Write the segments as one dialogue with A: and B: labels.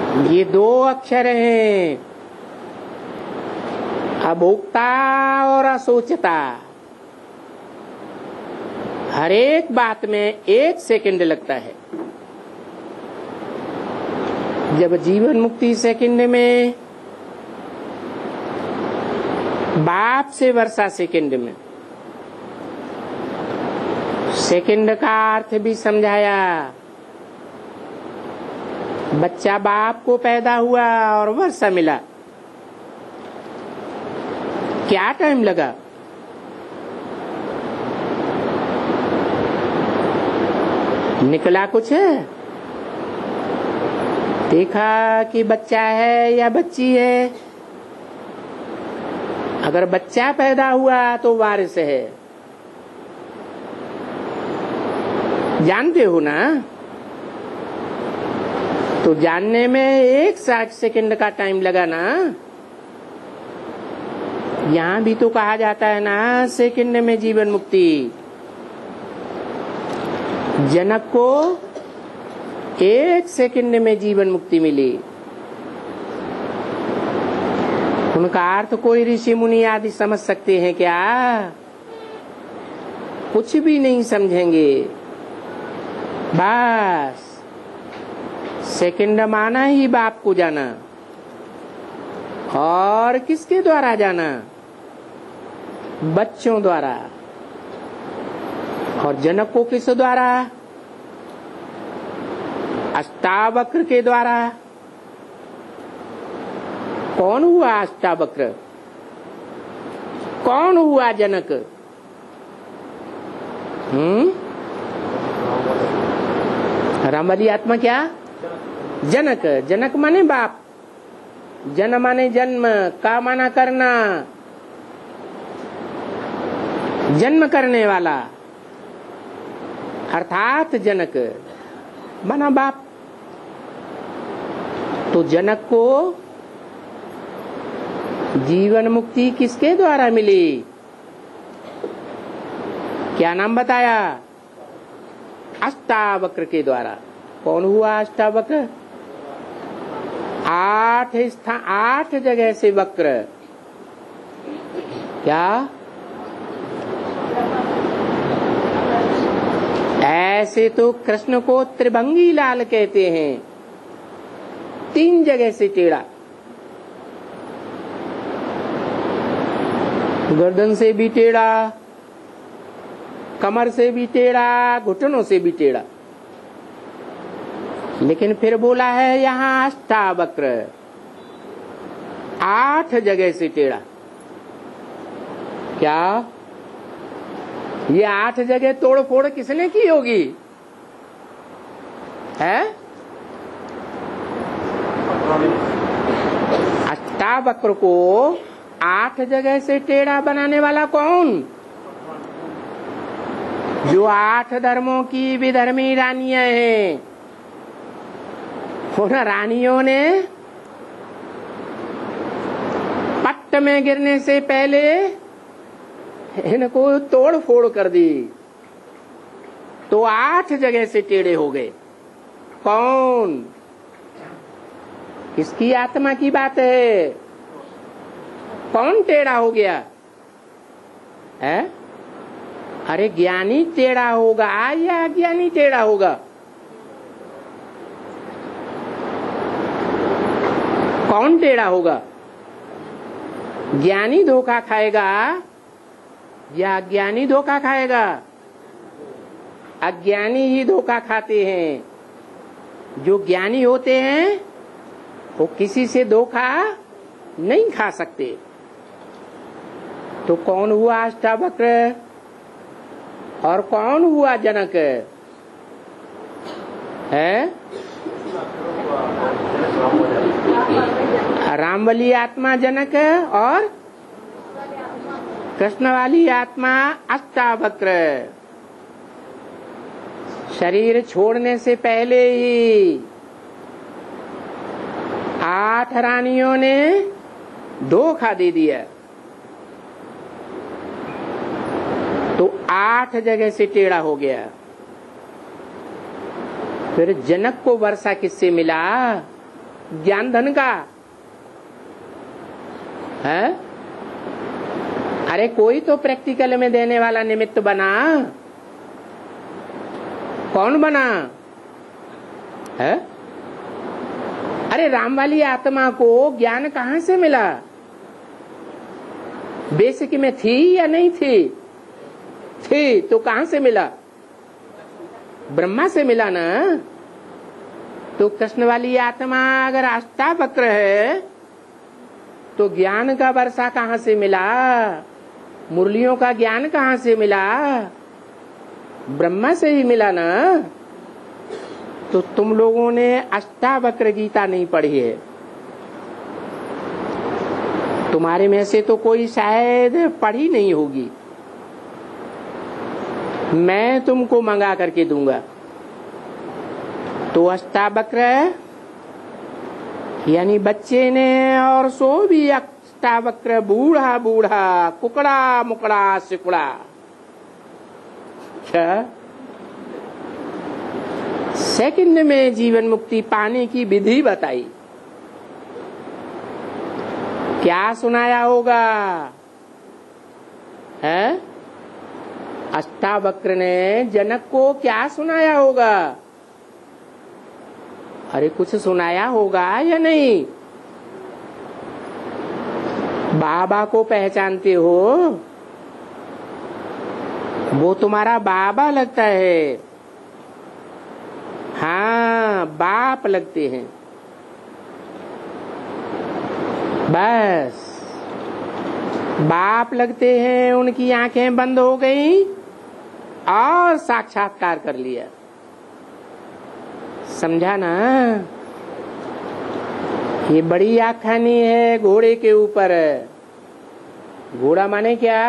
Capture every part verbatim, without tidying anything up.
A: ये दो अक्षर हैं, अभोक्ता और असोचता। हर एक बात में एक सेकंड लगता है। जब जीवन मुक्ति सेकंड में, बाप से वर्षा सेकंड में। सेकंड का अर्थ भी समझाया। बच्चा बाप को पैदा हुआ और वर्षा मिला, क्या टाइम लगा? निकला कुछ है? देखा कि बच्चा है या बच्ची है? अगर बच्चा पैदा हुआ तो वारिस है, जानते हो ना? तो जानने में एक साठ सेकंड का टाइम लगा ना। यहाँ भी तो कहा जाता है ना, सेकंड में जीवन मुक्ति। जनक को एक सेकंड में जीवन मुक्ति मिली। उनका अर्थ कोई ऋषि मुनि आदि समझ सकते हैं क्या? कुछ भी नहीं समझेंगे। बस सेकंड माना ही बाप को जाना। और किसके द्वारा जाना? बच्चों द्वारा। और जनक को किस द्वारा? अष्टावक्र के द्वारा। कौन हुआ अष्टावक्र? कौन हुआ जनक? हम्म रामबली आत्मा क्या? जनक। जनक माने बाप। जन माने जन्म, का माना करना, जन्म करने वाला, अर्थात जनक माना बाप। तो जनक को जीवन मुक्ति किसके द्वारा मिली? क्या नाम बताया? अष्टावक्र के द्वारा। कौन हुआ अष्टावक्र? आठ स्थान, आठ जगह से वक्र। क्या? ऐसे तो कृष्ण को त्रिभंगी लाल कहते हैं, तीन जगह से टेढ़ा। गर्दन से भी टेढ़ा, कमर से भी टेढ़ा, घुटनों से भी टेढ़ा। लेकिन फिर बोला है यहाँ अष्टावक्र, आठ जगह से टेढ़ा। क्या ये आठ जगह तोड़ फोड़ किसने की होगी? है अष्टावक्र को आठ जगह से टेढ़ा बनाने वाला कौन? जो आठ धर्मों की विधर्मी रानियां हैं, उन रानियों ने पट्ट में गिरने से पहले इनको तोड़ फोड़ कर दी, तो आठ जगह से टेढ़े हो गए। कौन? किसकी आत्मा की बात है? कौन टेढ़ा हो गया है? अरे ज्ञानी टेढ़ा होगा या अज्ञानी टेढ़ा होगा? कौन टेढ़ा होगा? ज्ञानी धोखा खाएगा या अज्ञानी धोखा खाएगा? अज्ञानी ही धोखा खाते हैं। जो ज्ञानी होते हैं वो किसी से धोखा नहीं खा सकते। तो कौन हुआ अष्टावक्र और कौन हुआ जनक है? रामबली आत्मा जनक और कृष्ण वाली आत्मा अष्टावक्र। शरीर छोड़ने से पहले ही आठ रानियों ने धोखा दे दिया, तो आठ जगह से टेढ़ा हो गया। फिर जनक को वर्षा किससे मिला? ज्ञान धन का है? अरे कोई तो प्रैक्टिकल में देने वाला निमित्त बना। कौन बना है? अरे राम वाली आत्मा को ज्ञान कहाँ से मिला? बेसिक में थी या नहीं थी? थी तो कहाँ से मिला? ब्रह्मा से मिला ना। तो कृष्ण वाली आत्मा अगर अष्टावक्र है तो ज्ञान का वर्षा कहाँ से मिला? मुरलियों का ज्ञान कहाँ से मिला? ब्रह्मा से ही मिला ना। तो तुम लोगों ने अष्टावक्र गीता नहीं पढ़ी है। तुम्हारे में से तो कोई शायद पढ़ी नहीं होगी। मैं तुमको मंगा करके दूंगा। तो अष्टावक्र यानी बच्चे ने, और सो भी अष्टावक्र बूढ़ा बूढ़ा कुकड़ा मुकड़ा सिकुड़ा। क्या सेकंड में जीवन मुक्ति पाने की विधि बताई? क्या सुनाया होगा? है अष्टावक्र ने जनक को क्या सुनाया होगा? अरे कुछ सुनाया होगा या नहीं? बाबा को पहचानते हो? वो तुम्हारा बाबा लगता है। हाँ, बाप लगते हैं। बस बाप लगते हैं। उनकी आंखें बंद हो गई और साक्षात्कार कर लिया। समझा ना? ये बड़ी आखानी है घोड़े के ऊपर। घोड़ा माने क्या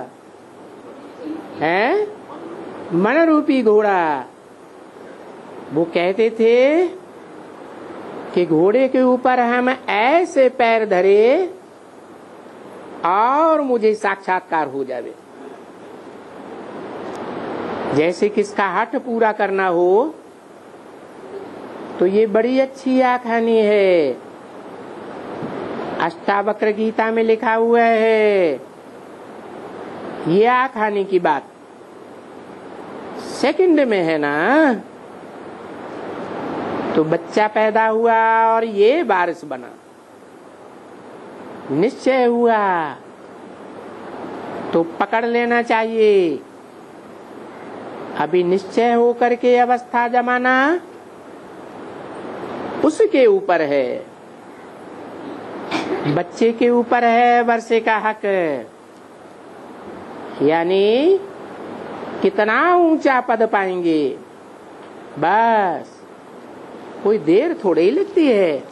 A: है? मन रूपी घोड़ा। वो कहते थे कि घोड़े के ऊपर हम ऐसे पैर धरे और मुझे साक्षात्कार हो जावे। जैसे किसका हठ पूरा करना हो। तो ये बड़ी अच्छी आखानी है। अष्टावक्र गीता में लिखा हुआ है ये आखानी की बात। सेकंड में है ना। तो बच्चा पैदा हुआ और ये वारिस बना। निश्चय हुआ तो पकड़ लेना चाहिए। अभी निश्चय हो करके अवस्था जमाना उसके ऊपर है। बच्चे के ऊपर है वर्षे का हक। यानी कितना ऊंचा पद पाएंगे। बस कोई देर थोड़ी ही लगती है।